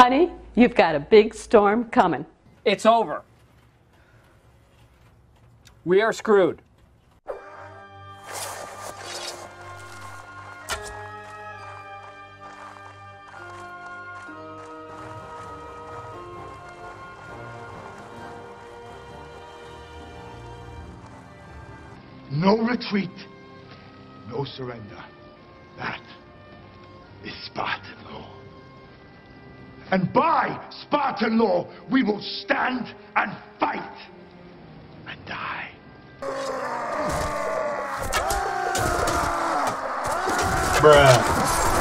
Honey, you've got a big storm coming. It's over. We are screwed. No retreat, no surrender. That is Spartan law. And by Spartan law, we will stand and fight and die. Bruh.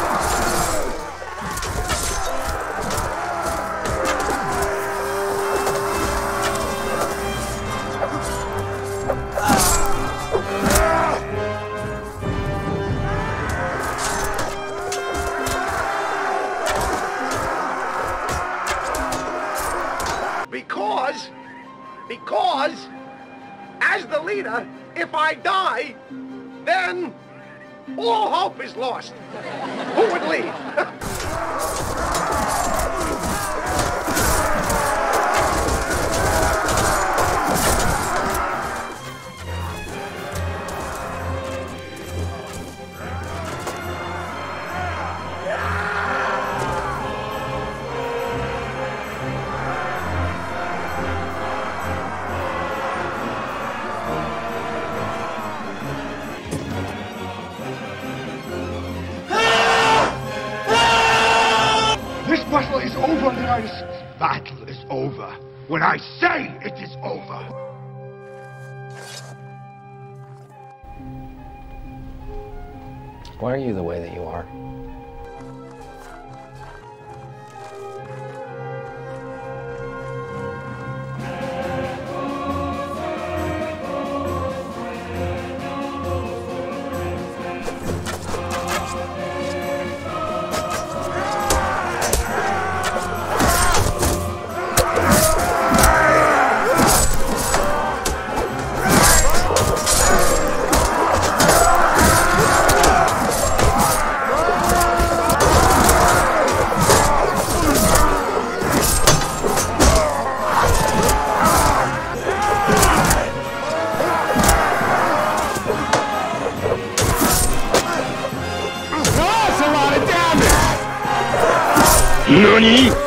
Because, as the leader, if I die, then all hope is lost. Who would lead? This battle is over, Leonidas. Battle is over when I say it is over. Why are you the way that you are? NANI?!